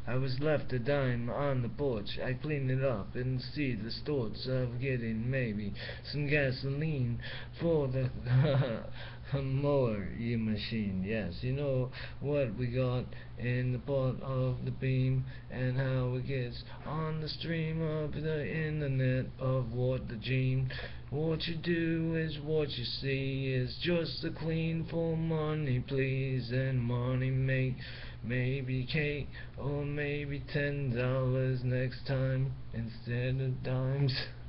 I was left a dime on the porch. I cleaned it up and see the thoughts of getting maybe some gasoline for the mower machine. Yes, you know what we got in the part of the beam and how it gets on the stream of the internet of what the dream. What you do is what you see is just a clean for money, please, and money make maybe cake or maybe $10 next time instead of dimes.